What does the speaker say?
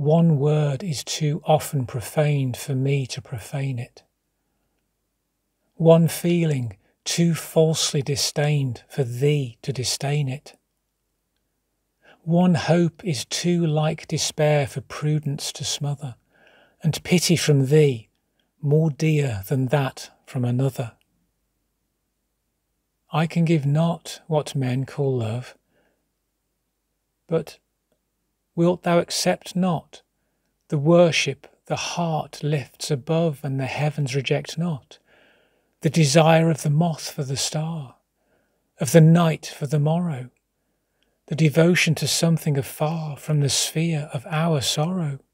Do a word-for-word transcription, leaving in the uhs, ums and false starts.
One word is too often profaned for me to profane it. One feeling too falsely disdained for thee to disdain it. One hope is too like despair for prudence to smother, and pity from thee more dear than that from another. I can give not what men call love, but wilt thou accept not the worship the heart lifts above and the heavens reject not, the desire of the moth for the star, of the night for the morrow, the devotion to something afar from the sphere of our sorrow?